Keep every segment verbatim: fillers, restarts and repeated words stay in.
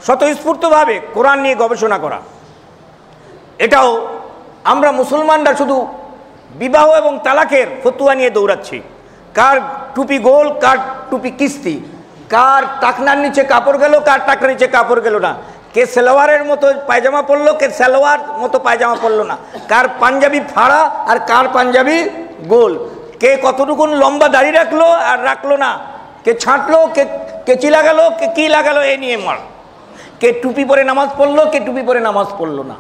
স্বতঃস্ফূর্তভাবে কোরআন নিয়ে গবেষণা করা। এটাও আমরা মুসলমানরা শুধু বিবাহ এবং তালাকের ফতুয়া নিয়ে দৌড়াচ্ছি। কার টুপি গোল, কার টুপি কিস্তি, কার টাকনার নিচে কাপড় গেল, কার টাকনার নিচে কাপড় গেল না, কে সালোয়ারের মতো পায়জামা পরলো, কে সালোয়ার মতো পায়জামা পরলো না, কার পাঞ্জাবি ফাড়া আর কার পাঞ্জাবি গোল, কে কতটুকু লম্বা দাড়ি রাখলো আর রাখলো না, কে ছাঁটলো, কে কেচি লাগালো, কে কি লাগালো, এ নিয়ে মার, কে টুপি পরে নামাজ পড়লো, কে টুপি পরে নামাজ পড়লো না,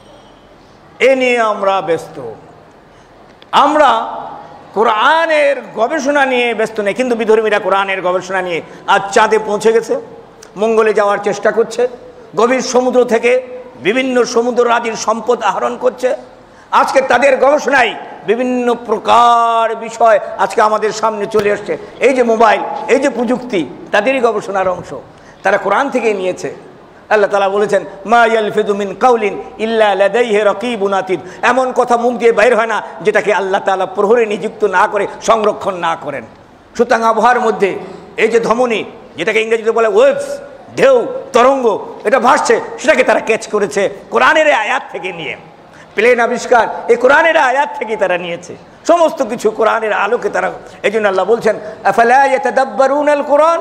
এ নিয়ে আমরা ব্যস্ত। আমরা কোরআনের গবেষণা নিয়ে ব্যস্ত নেই, কিন্তু বিধর্মীরা কোরআনের গবেষণা নিয়ে আজ চাঁদে পৌঁছে গেছে, মঙ্গলে যাওয়ার চেষ্টা করছে, গভীর সমুদ্র থেকে বিভিন্ন সমুদ্র রাজির সম্পদ আহরণ করছে। আজকে তাদের গবেষণায় বিভিন্ন প্রকার বিষয় আজকে আমাদের সামনে চলে আসছে। এই যে মোবাইল, এই যে প্রযুক্তি, তাদেরই গবেষণার অংশ, তারা কোরআন থেকে নিয়েছে। আল্লাহ তাআলা বলেছেন, মা ইয়ালফিযু মিন কাউলিন ইল্লা লাদাইহি রাকিবুন আতীদ। এমন কথা মুখ দিয়ে বাইর হয় না যেটাকে আল্লাহ তাআলা প্রহরী নিযুক্ত না করে, সংরক্ষণ না করেন। সুতরাং আবহাওয়ার মধ্যে এই যে ধমনী, যেটাকে ইংরেজিতে বলে ওয়েভস, ঢেউ, তরঙ্গ, এটা ভাসছে, সেটাকে তারা ক্যাচ করেছে কোরআনের আয়াত থেকে নিয়ে। প্লেন আবিষ্কার এই কোরআনের আয়াত থেকে তারা নিয়েছে, সমস্ত কিছু কোরআনের আলোকে তারা। এই জন্য আল্লাহ বলছেন, আফালা ইয়াতাদাব্বারুনাল কোরআন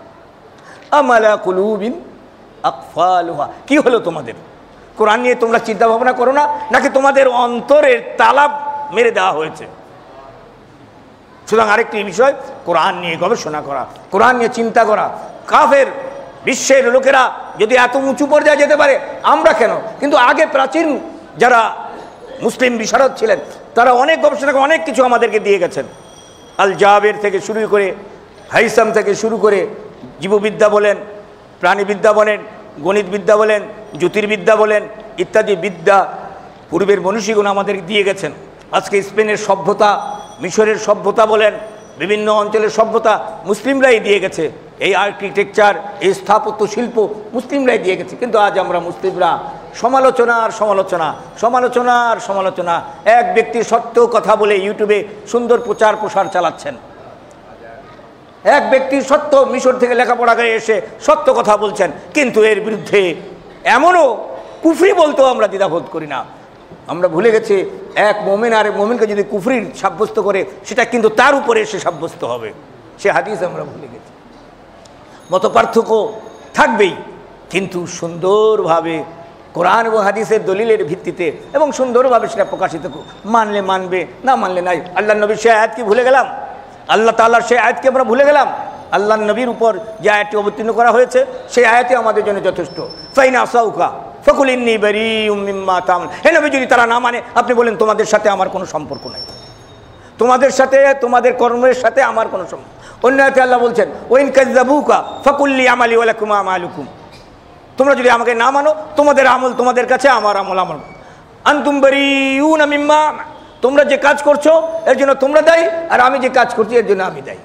আম আলা কুলুবিন আকফালুহা। কি হলো তোমাদের? কোরআন নিয়ে তোমরা চিন্তা ভাবনা করো না, নাকি তোমাদের অন্তরের তালা মেরে দেওয়া হয়েছে? সুতরাং আরেকটি বিষয়, কোরআন নিয়ে গবেষণা করা, কোরআন নিয়ে চিন্তা করা। কাফের বিশ্বের লোকেরা যদি এত উঁচু পর্যায়ে যেতে পারে, আমরা কেন? কিন্তু আগে প্রাচীন যারা মুসলিম বিশারদ ছিলেন, তারা অনেক গবেষণা করে অনেক কিছু আমাদেরকে দিয়ে গেছেন। আল জাবের থেকে শুরু করে, হাইসাম থেকে শুরু করে, জীববিদ্যা বলেন, প্রাণীবিদ্যা বলেন, গণিতবিদ্যা বলেন, জ্যোতির্বিদ্যা বলেন, ইত্যাদি বিদ্যা পূর্বের মনীষীগণ আমাদের দিয়ে গেছেন। আজকে স্পেনের সভ্যতা, মিশরের সভ্যতা বলেন, বিভিন্ন অঞ্চলের সভ্যতা মুসলিমরাই দিয়ে গেছে। এই আর্কিটেকচার, এই স্থাপত্য শিল্প মুসলিমরাই দিয়ে গেছে। কিন্তু আজ আমরা মুসলিমরা সমালোচনা আর সমালোচনা, সমালোচনা আর সমালোচনা। এক ব্যক্তি সত্য কথা বলে ইউটিউবে সুন্দর প্রচার প্রসার চালাচ্ছেন। এক ব্যক্তি সত্য, মিশর থেকে লেখাপড়া করে এসে সত্য কথা বলছেন, কিন্তু এর বিরুদ্ধে এমনও কুফরি বলতেও আমরা দ্বিধাবোধ করি না। আমরা ভুলে গেছি, এক মোমেন আর মোমেনকে যদি কুফরির সাব্যস্ত করে, সেটা কিন্তু তার উপরে এসে সাব্যস্ত হবে। সে হাদিস আমরা ভুলে গেছি। মত পার্থক্য থাকবেই, কিন্তু সুন্দরভাবে কোরআন এবং হাদিসের দলিলের ভিত্তিতে এবং সুন্দরভাবে সেটা প্রকাশিত, মানলে মানবে, না মানলে নাই। আল্লাহ নবীর সে আয়াত কি ভুলে গেলাম? আল্লাহ তাআলার সেই আয়াতকে আমরা ভুলে গেলাম? আল্লাহ নবীর উপর যে আয়াতটি অবতীর্ণ করা হয়েছে, সেই আয়াতই আমাদের জন্য যথেষ্ট। ফাইন আসাউকা ফাকুল ইন্নী বারীউম মিম্মা তা'মালুন। হে নবী, যদি তারা না মানে, আপনি বলেন তোমাদের সাথে আমার কোনো সম্পর্ক নাই, তোমাদের সাথে, তোমাদের কর্মের সাথে আমার কোনো সম্পর্ক। অন্য আয়াতে আল্লাহ বলছেন, ওয়াইন কাযযাবুকা ফাকুল লি আমালি ওয়া লাকুম আমালুকুম। তোমরা যদি আমাকে না মানো, তোমাদের আমল তোমাদের কাছে, আমার আমল আমার। আনতুম বারীউনা মিম্মা, তোমরা যে কাজ করছো এর জন্য তোমরা দায়ী, আর আমি যে কাজ করছি এর জন্য আমি দায়ী।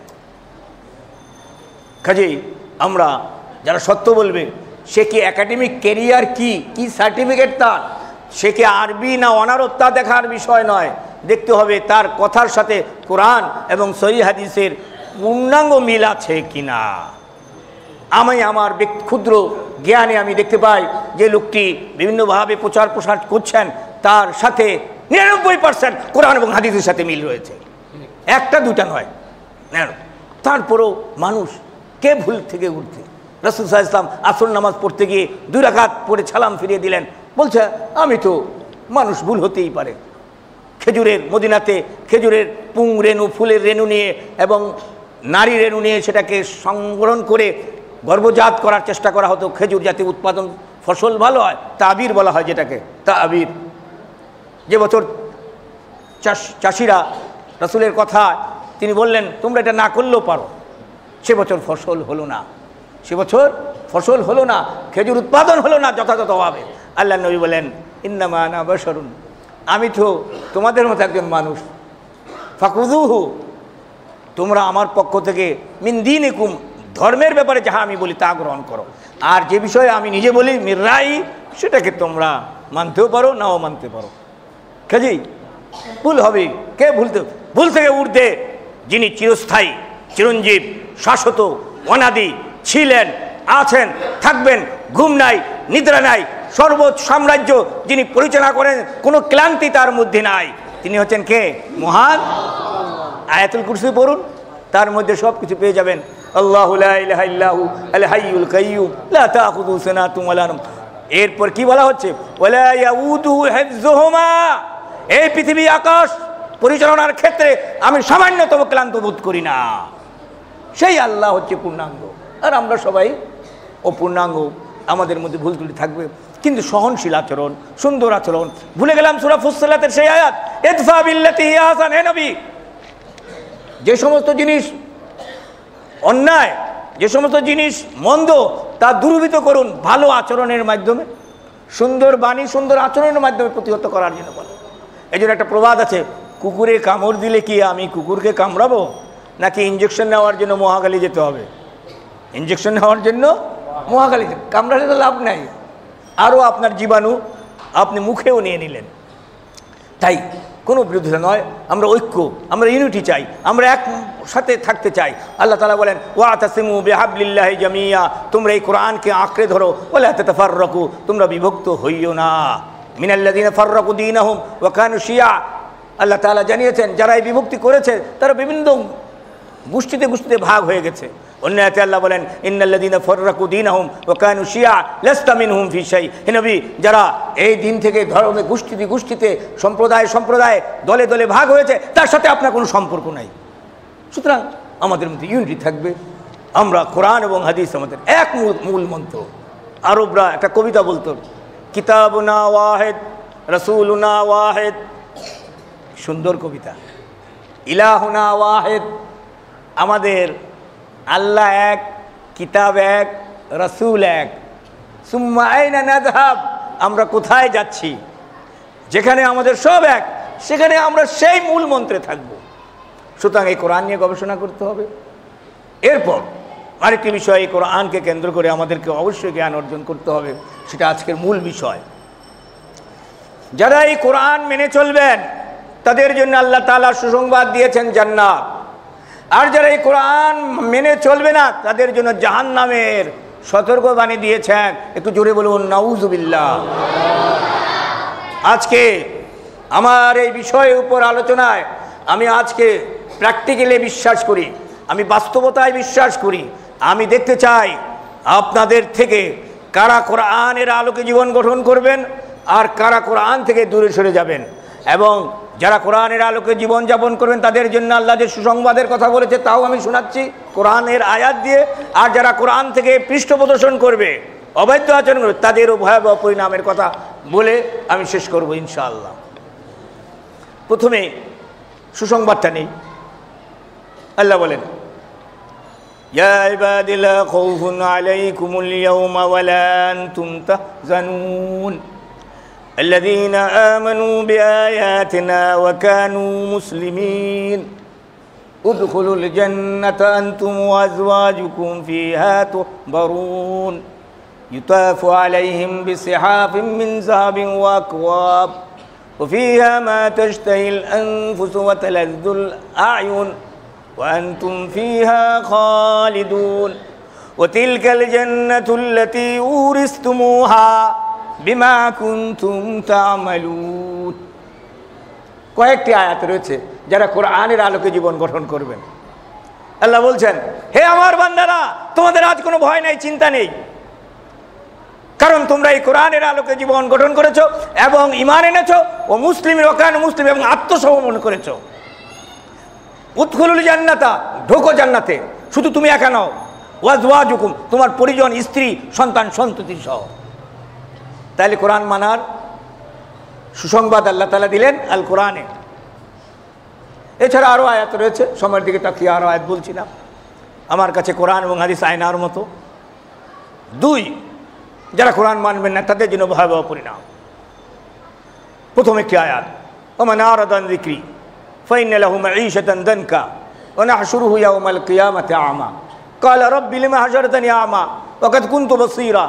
কাজেই আমরা যারা সত্য বলবে, সে কি একাডেমিক ক্যারিয়ার, কি কি সার্টিফিকেট তার, সে কি আরবি না অনারব, তা দেখার বিষয় নয়। দেখতে হবে তার কথার সাথে কোরআন এবং সহিহ হাদিসের পূর্ণাঙ্গ মিল আছে কিনা। আমি আমার ক্ষুদ্র জ্ঞানে আমি দেখতে পাই যে লোকটি বিভিন্নভাবে প্রচার প্রসার করছেন, তার সাথে নিরানব্বই পার্সেন্ট কোরআন এবং হাদিসের সাথে মিল রয়েছে, একটা দুটা নয়। তারপরেও মানুষ কে ভুল থেকে উঠছে। রাসূল সাল্লাল্লাহু আলাইহি ওয়াসাল্লাম আসর নামাজ পড়তে গিয়ে দুই রাকাত পড়ে সালাম ফিরিয়ে দিলেন, বলছে আমি তো, মানুষ ভুল হতেই পারে। খেজুরের, মদিনাতে খেজুরের পুং রেণু, ফুলের রেণু নিয়ে এবং নারী রেণু নিয়ে সেটাকে সংগ্রহণ করে গর্ভজাত করার চেষ্টা করা হতো। খেজুর জাতীয় উৎপাদন ফসল ভালো হয়, তাবির বলা হয় যেটাকে, তাবির। যে বছর চাষ চাষিরা রাসূলের কথা তিনি বললেন তোমরা এটা না করলেও পারো, সে বছর ফসল হলো না, সে বছর ফসল হলো না, খেজুর উৎপাদন হলো না যথাযথভাবে। আল্লাহ নবী বলেন, ইন্নামা আনা বাশারুন, আমি তো তোমাদের মতো একজন মানুষ। ফাকুযুহু, তোমরা আমার পক্ষ থেকে মিন দীনিকুম, ধর্মের ব্যাপারে যাহা আমি বলি তা গ্রহণ করো, আর যে বিষয়ে আমি নিজে বলি মির রাই, সেটাকে তোমরা মানতেও পারো, নাও মানতে পারো। কাজেই ভুল হবে, কে ভুলতে, ভুল থেকে উঠতে যিনি চিরস্থায়ী, চিরঞ্জীব, শাশ্বত, অনাদি ছিলেন, আছেন, থাকবেন, ঘুম নাই, নিদ্রা নাই, সর্বোচ্চ সাম্রাজ্য যিনি পরিচালনা করেন, কোনো ক্লান্তি তার মধ্যে নাই, তিনি হচ্ছেন কে? মহান। আয়াতুল কুরসি পড়ুন, তার মধ্যে সব কিছু পেয়ে যাবেন। আল্লাহু লা ইলাহা ইল্লাহু আল হাইয়ুল কাইয়্যুম লা তাখুযুহু সিনাতুন ওয়া লা নাওম। এরপর কি বলা হচ্ছে? ওয়ালা ইয়াউদুহু হিফযুহুমা। এই পৃথিবী আকাশ পরিচালনার ক্ষেত্রে আমি সামান্যতম ক্লান্ত বোধ করি না। সেই আল্লাহ হচ্ছে পূর্ণাঙ্গ, আর আমরা সবাই অপূর্ণাঙ্গ, আমাদের মধ্যে ভুল ত্রুটি থাকবে, কিন্তু সহনশীল আচরণ, সুন্দর আচরণ। ভুলে গেলাম সূরা ফুসসিলাতের সেই আয়াত, ইদফা বিল্লাতি হিয়া আহসান। হে নবী, যে সমস্ত জিনিস অন্যায়, যে সমস্ত জিনিস মন্দ, তা দূরীভূত করুন ভালো আচরণের মাধ্যমে, সুন্দর বাণী, সুন্দর আচরণের মাধ্যমে প্রতিহত করার জন্য বলে। এই জন্য একটা প্রবাদ আছে, কুকুরে কামড় দিলে কি আমি কুকুরকে কামড়াবো, নাকি ইঞ্জেকশন নেওয়ার জন্য মহাখালী যেতে হবে? ইঞ্জেকশন নেওয়ার জন্য মহাখালী, কামড়ালে তো লাভ নাই, আরও আপনার জীবাণু আপনি মুখেও নিয়ে নিলেন। তাই কোনো বিরোধিতা নয়, আমরা ঐক্য, আমরা ইউনিটি চাই, আমরা এক সাথে থাকতে চাই। আল্লাহ তাআলা বলেন, ওয়াতাসিমু বিহাবলিল্লাহি জামিয়া, তোমরা এই কোরআনকে আঁকড়ে ধরো, ওয়ালা তাতাফাররাকু, তোমরা বিভক্ত হইও না। মিনাল্লাযিনা ফাররাকু দীনাহুম ওয়া কানু শিয়া। আল্লাহ তাআলা জানিয়েছেন, যারা এই বিভক্তি করেছে তারা বিভিন্ন গোষ্ঠীতে গোষ্ঠীতে ভাগ হয়ে গেছে। অন্য আয়াতে আল্লাহ বলেন, ইন্নাল্লাযিনা ফাররাকু দীনাহুম ওয়া কানু শিয়া লাস্তা মিনহুম ফি শাই। হে নবী, যারা এই দিন থেকে ধর্মে গোষ্ঠীতে গোষ্ঠীতে সম্প্রদায় সম্প্রদায় দলে দলে ভাগ হয়েছে, তার সাথে আপনার কোনো সম্পর্ক নাই। সুতরাং আমাদের মধ্যে ইউনিটি থাকবে। আমরা কোরআন এবং হাদিস আমাদের এক মূল মূল মন্ত্র। আরবরা একটা কবিতা বলতো, কিতাবুনা ওয়াহিদ রাসূলুনা ওয়াহিদ, সুন্দর কবিতা। ইলাহুনা ওয়াহিদ, আমাদের আল্লাহ এক, কিতাব এক, রাসূল এক। সুম্মা আইনা নাযহাব, আমরা কোথায় যাচ্ছি? যেখানে আমাদের সব এক, সেখানে আমরা সেই মূল মন্ত্রে থাকব। সুতরাং এই কোরআন নিয়ে গবেষণা করতে হবে। এরপর আরেকটি বিষয়, এই কোরআনকে কেন্দ্র করে আমাদেরকে অবশ্যই জ্ঞান অর্জন করতে হবে, সেটা আজকের মূল বিষয়। যারা এই কোরআন মেনে চলবেন তাদের জন্য আল্লাহ তাআলা সুসংবাদ দিয়েছেন জান্নাত, আর যারা এই কোরআন মেনে চলবে না তাদের জন্য জাহান্নামের সতর্কবাণী দিয়েছেন। একটু জোরে বলুন নাউজুবিল্লাহ। আজকে আমার এই বিষয়ের উপর আলোচনায় আমি আজকে প্র্যাকটিক্যালি বিশ্বাস করি, আমি বাস্তবতায় বিশ্বাস করি। আমি দেখতে চাই আপনাদের থেকে কারা কোরআনের আলোকে জীবন গঠন করবেন আর কারা কোরআন থেকে দূরে সরে যাবেন। এবং যারা কোরআনের আলোকে জীবনযাপন করবেন তাদের জন্য আল্লাহ যে সুসংবাদের কথা বলেছে তাও আমি শোনাচ্ছি কোরআনের আয়াত দিয়ে। আর যারা কোরআন থেকে পৃষ্ঠপ্রদর্শন করবে, অবৈধ আচরণ করবে, তাদেরও ভয়াবহ পরিণামের কথা বলে আমি শেষ করব ইনশাআল্লাহ। প্রথমে সুসংবাদটা নেই। আল্লাহ বলেন, ইয়া ইবাদি লা খাউফুন আলাইকুমুল ইয়াওমা ওয়া লা আনতুম তাহজানুন الذين آمنوا بآياتنا وكانوا مسلمين ادخلوا الجنة أنتم وأزواجكم فيها تحبرون يطاف عليهم بصحاف من ذهب وأكواب وفيها ما تشتهي الأنفس وتلذ الأعين وأنتم فيها خالدون وتلك الجنة التي أورثتموها বিমা কুনতুম তা'মালুন। কয়েকটি আয়াত রয়েছে যারা কোরআনের আলোকে জীবন গঠন করবেন। আল্লাহ বলছেন, হে আমার বান্দারা, তোমাদের আজ কোনো ভয় নাই, চিন্তা নেই, কারণ তোমরা এই কোরআনের আলোকে জীবন গঠন করেছো এবং ঈমান এনেছো ও মুসলিমের ওকান মুসলিম এবং আত্মসমর্পণ করেছো। উদখুলুল জান্নাতা, ঢোকো জান্নাতে, শুধু তুমি একা নও, ওয়াজওয়াজুকুম, তোমার পরিজন, স্ত্রী, সন্তান সন্ততি সহ। তাহলে কোরআন মানার সুসংবাদ আল্লাহ তাআলা দিলেন আল কোরআনে। এছাড়া আরও আয়াত রয়েছে, সময়ের দিকে তাকিয়ে আরও আয়াত বলছি না। আমার কাছে কোরআন এবং হাদিস আয়নার মতো। দুই, যারা কোরআন মানবেন না তাদের জন্য ভয়াবহ পরিণাম। প্রথম একটি আয়াত, ওমান আরাদা আন যিকরি ফাইন্না লাহু মাঈশাতান দানকা ওয়া নাহশুরুহু ইয়াওমাল কিয়ামাতি আমা ক্বালা রাব্বি লিমা হাশারতানি আমা ওয়া কাদ কুনতু বাসীরা।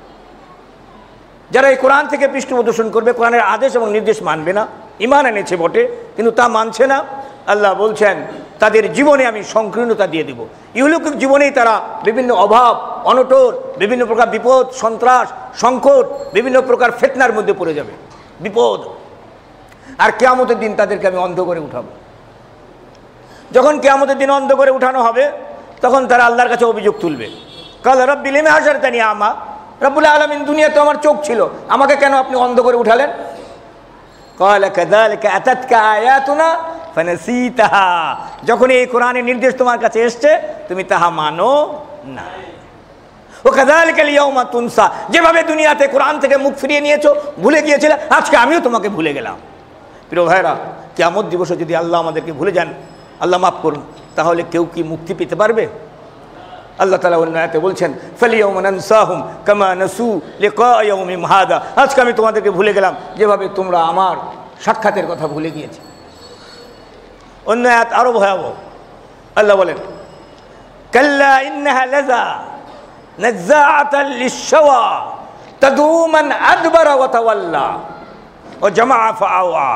যারা এই কোরআন থেকে পৃষ্ঠপ্রদর্শন করবে, কোরআনের আদেশ এবং নির্দেশ মানবে না, ঈমান এনেছে বটে কিন্তু তা মানছে না, আল্লাহ বলছেন তাদের জীবনে আমি সংকীর্ণতা দিয়ে দেব। ইহলৌকিক জীবনেই তারা বিভিন্ন অভাব অনটন, বিভিন্ন প্রকার বিপদ সন্ত্রাস সংকট, বিভিন্ন প্রকার ফিতনার মধ্যে পড়ে যাবে, বিপদ। আর কিয়ামতের দিন তাদেরকে আমি অন্ধ করে উঠাবো। যখন কিয়ামতের দিন অন্ধ করে উঠানো হবে, তখন তারা আল্লাহর কাছে অভিযোগ তুলবে, কাল রব্বি লিমা হাশারতানি আমা, রব্বুল আলামিন দুনিয়াতে আমার চোখ ছিল, আমাকে কেন আপনি অন্ধ করে উঠালেন? ক্বালা কাযালিকা আতাতকা আয়াতুনা ফানাসিতাহা, যখন এই কোরআনের নির্দেশ তোমার কাছে এসছে তুমি তাহা মানো না। ও কাযালিকাল ইয়াউমা তুনসা, যেভাবে দুনিয়াতে কোরআন থেকে মুখ ফিরিয়ে নিয়েছো, ভুলে গিয়েছিলে, আজকে আমিও তোমাকে ভুলে গেলাম। প্রিয় ভাইরা, কিয়ামত দিবসে যদি আল্লাহ আমাদেরকে ভুলে যান, আল্লাহ মাফ করুন, তাহলে কেউ কি মুক্তি পেতে পারবে? আল্লাহ তাআলা অন্য আয়াতে বলছেন, ফালিয়াউমা নানসাহুম কামা নাসু লিকা ইয়াউমিহিম হাদা, আজকে আমি তোমাদেরকে ভুলে গেলাম যেভাবে তোমরা আমার সাক্ষাতের কথা ভুলে গিয়েছে। অন্য আয়াত আরো ভয়াবহ, আল্লাহ বলেন, কাল্লা ইন্নাহা লাযা নাযাআতাল লিশ-শাওয়া তাদউ মান আদবারা ওয়া তাওয়াল্লা ওয়া জামাআ ফাআওয়া।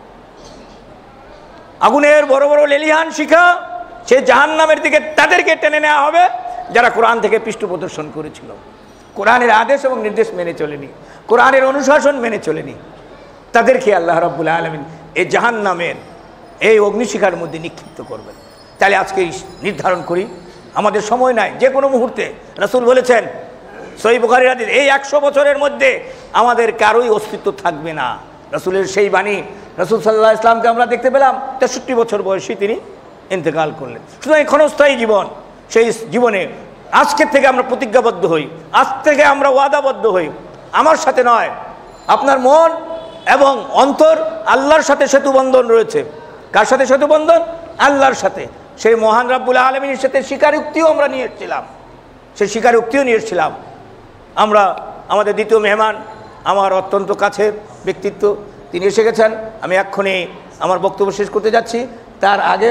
আগুনের বড় বড় লেলিহান শিখা, সে জাহান্নামের দিকে তাদেরকে টেনে নেওয়া হবে যারা কোরআন থেকে পৃষ্ঠ প্রদর্শন করেছিল, কোরআনের আদেশ এবং নির্দেশ মেনে চলেনি, কোরআনের অনুশাসন মেনে চলেনি। তাদেরকে আল্লাহ রাব্বুল আলামিন এই জাহান্নামের এই অগ্নিশিখার মধ্যে নিক্ষিপ্ত করবেন। তাহলে আজকে নির্ধারণ করি, আমাদের সময় নাই, যে কোনো মুহূর্তে। রাসূল বলেছেন সহিহ বুখারীর হাদিস, এই একশো বছরের মধ্যে আমাদের কারোই অস্তিত্ব থাকবে না। রাসূলের সেই বাণী, রাসূল সাল্লাল্লাহু আলাইহি ওয়াসাল্লামকে আমরা দেখতে পেলাম তেষট্টি বছর বয়সী তিনি ইন্তেকাল করলেন। সুতরাং ক্ষণস্থায়ী জীবন, সেই জীবনে আজকের থেকে আমরা প্রতিজ্ঞাবদ্ধ হই, আজ থেকে আমরা ওয়াদাবদ্ধ হই, আমার সাথে নয়, আপনার মন এবং অন্তর আল্লাহর সাথে সেতু বন্ধন রয়েছে। কার সাথে সেতু বন্ধন? আল্লাহর সাথে। সেই মহান রাব্বুল আলামিনের সাথে স্বীকারোক্তিও আমরা নিয়ে এসেছিলাম, সেই স্বীকারোক্তিও নিয়ে এসেছিলাম আমরা। আমাদের দ্বিতীয় মেহমান, আমার অত্যন্ত কাছের ব্যক্তিত্ব, তিনি এসে গেছেন। আমি এক্ষুনি আমার বক্তব্য শেষ করতে যাচ্ছি, তার আগে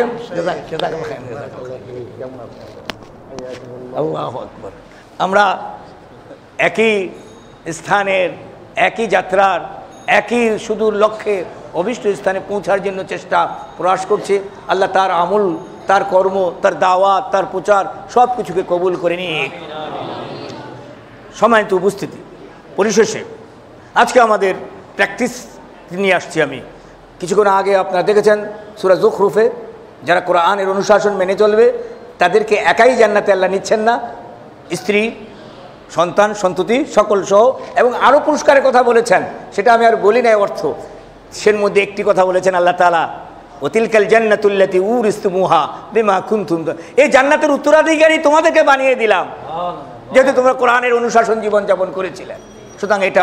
আল্লাহু আকবার, আমরা একই স্থানের, একই যাত্রার, একই সুদূর লক্ষ্যে অভিষ্ট স্থানে পৌঁছার জন্য চেষ্টা প্রয়াস করছে। আল্লাহ তার আমল, তার কর্ম, তার দাওয়াত, তার প্রচার সব কিছুকে কবুল করে নিক। সম্মানিত উপস্থিতি, পরিশেষে আজকে আমাদের প্র্যাকটিস নিয়ে আসছি আমি। কিছুক্ষণ আগে আপনারা দেখেছেন সূরা যুখরুফে, যারা কোরআনের অনুশাসন মেনে চলবে তাদেরকে একাই জান্নাতে আল্লাহ নিচ্ছেন না, স্ত্রী, সন্তান, সন্ততি সকল সহ, এবং আরও পুরস্কারের কথা বলেছেন, সেটা আমি আর বলি নাই অর্থ। সের মধ্যে একটি কথা বলেছেন আল্লাহ তাআলা, ওয়াতিলকাল জান্নাতুল্লাতী উরিসতুমুহা বিমা কুনতুম, এই জান্নাতের উত্তরাধিকারী তোমাদেরকে বানিয়ে দিলাম যেহেতু তোমরা কোরআনের অনুশাসন জীবনযাপন করেছিলে। সুতরাং এটা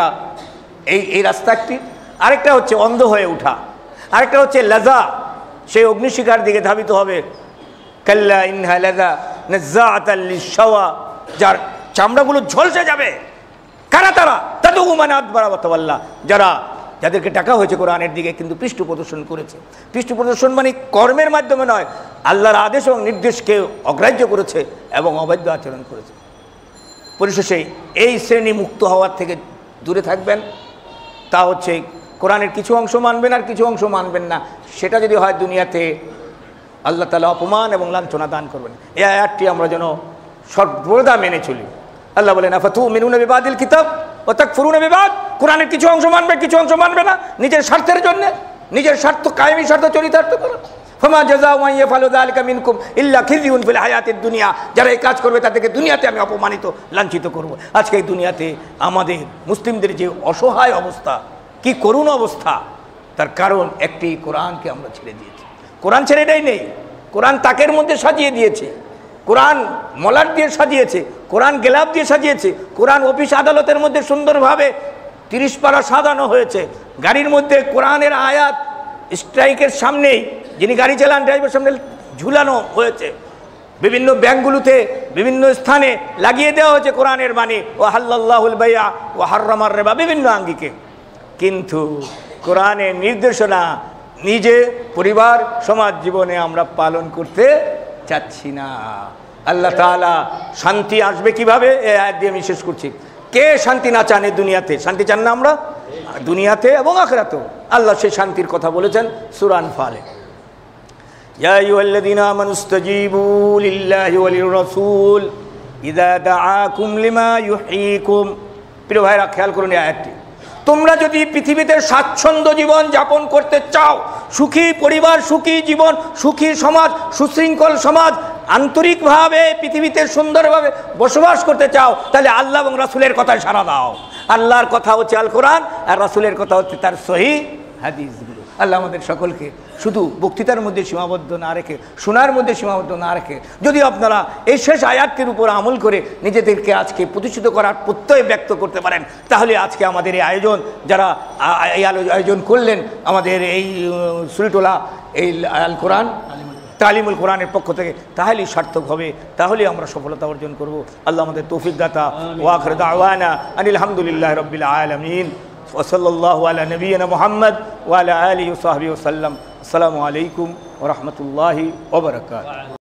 এই এই রাস্তা একটি। আরেকটা হচ্ছে অন্ধ হয়ে ওঠা, আরেকটা হচ্ছে লাযা, সেই অগ্নিশিখার দিকে ধাবিত হবে। কাল্লা ইন্নাহা লাযা নাযাআতাল লিশ-শাওয়া, যার চামড়াগুলো ঝলসে যাবে। কারা তারা? তাদউ মান আদবারা ওয়া তাওয়াল্লা, যারা যাদেরকে টাকা হয়েছে কোরআনের দিকে কিন্তু পৃষ্ঠ প্রদর্শন করেছে। পৃষ্ঠ প্রদর্শন মানে কর্মের মাধ্যমে নয়, আল্লাহর আদেশ এবং নির্দেশকে অগ্রাহ্য করেছে এবং অবাধ্য আচরণ করেছে। পরিশেষে এই শ্রেণী মুক্ত হওয়ার থেকে দূরে থাকবেন। তা হচ্ছে কোরআনের কিছু অংশ মানবেন আর কিছু অংশ মানবেন না। সেটা যদি হয় দুনিয়াতে আল্লাহ তাআলা অপমান এবং লাঞ্ছনা দান করবেন। এই আয়াতটি আমরা যেন সর্বদা মেনে চলি। আল্লাহ বলেন, আফাতুমিনুনা বিবাদিল কিতাব ওয়া তাকফুরুনা বিবাদ, কোরআনের কিছু অংশ মানবে, কিছু অংশ মানবে না, নিজের স্বার্থের জন্য, নিজের স্বার্থ, কায়েমি স্বার্থ চরিতার্থ করো। ফামা জাযাউ মান ইয়াফআলু যালিকা মিনকুম ইল্লা খিযুন ফিল হায়াতিদ দুনিয়া, যারা এই কাজ করবে তাদেরকে দুনিয়াতে আমি অপমানিত, লাঞ্ছিত করব। আজকে এই দুনিয়াতে আমাদের মুসলিমদের যে অসহায় অবস্থা, কি করুণ অবস্থা, তার কারণ একটি, কোরআনকে আমরা ছেড়ে দিয়েছি। কোরআন ছেড়ে দেয় নেই, কোরআন তাকের মধ্যে সাজিয়ে দিয়েছে, কোরআন মলাট দিয়ে সাজিয়েছে, কোরআন গেলাপ দিয়ে সাজিয়েছে, কোরআন অফিস আদালতের মধ্যে সুন্দরভাবে তিরিশ পারা সাজানো হয়েছে। গাড়ির মধ্যে কোরআনের আয়াত স্ট্রাইকের সামনেই, যিনি গাড়ি চালান ড্রাইভার সামনে ঝুলানো হয়েছে। বিভিন্ন ব্যাংকগুলোতে বিভিন্ন স্থানে লাগিয়ে দেওয়া হয়েছে কোরআনের বাণী, ও হাল্লাল্লাহুল বাইআ ও হাররামার রিবা, বিভিন্ন আঙ্গিকে। কিন্তু কোরআনের নির্দেশনা নিজে, পরিবার, সমাজ জীবনে আমরা পালন করতে চাচ্ছি না। আল্লাহ তাআলা শান্তি আসবে কিভাবে, এই আয়াত দিয়ে আমি শেষ করছি। কে শান্তি না চান? এই দুনিয়াতে শান্তি চান না আমরা? দুনিয়াতে এবং আখিরাতেও আল্লাহ সেই শান্তির কথা বলেছেন সূরা আনফালে। ইয়া আইয়ুহাল্লাযীনা আমানুস্তাজীবু লিল্লাহি ওয়া লির-রাসূল ইযা দাআকুম লিমা ইউহয়িকুম। প্রিয় ভাইরা, খেয়াল করুন এই আয়াতটি। তোমরা যদি পৃথিবীতে স্বাচ্ছন্দ্য জীবন যাপন করতে চাও, সুখী পরিবার, সুখী জীবন, সুখী সমাজ, সুশৃঙ্খল সমাজ, আন্তরিকভাবে পৃথিবীতে সুন্দরভাবে বসবাস করতে চাও, তাহলে আল্লাহ এবং রাসূলের কথায় সাড়া দাও। আল্লাহর কথা হচ্ছে আল কোরআন, আর রাসূলের কথা হচ্ছে তার সহিহ হাদিসগুলো। আল্লাহ আমাদের সকলকে শুধু বক্তৃতার মধ্যে সীমাবদ্ধ না রেখে, শোনার মধ্যে সীমাবদ্ধ না রেখে, যদি আপনারা এই শেষ আয়াতটির উপর আমল করে নিজেদেরকে আজকে প্রতিষ্ঠিত করার প্রত্যয় ব্যক্ত করতে পারেন, তাহলে আজকে আমাদের এই আয়োজন, যারা এই আয়োজন করলেন আমাদের এই সুরিটোলা এই আল কোরআন তালিমুল কোরআনের পক্ষ থেকে, তাহলেই সার্থক হবে, তাহলেই আমরা সফলতা অর্জন করব। আল্লাহ আমাদের তৌফিক দাতা। ওয়া আখিরু দাওয়ানা আনিল হামদুলিল্লাহি রাব্বিল আলামিন ওয়া সাল্লাল্লাহু আলা নবিয়িনা মুহাম্মদ ওয়া আলা আলিহি ওয়া সাহবিহি ওয়া সাল্লাম। আসসালামু আলাইকুম ওয়া রাহমাতুল্লাহি ওয়া বারাকাতুহু।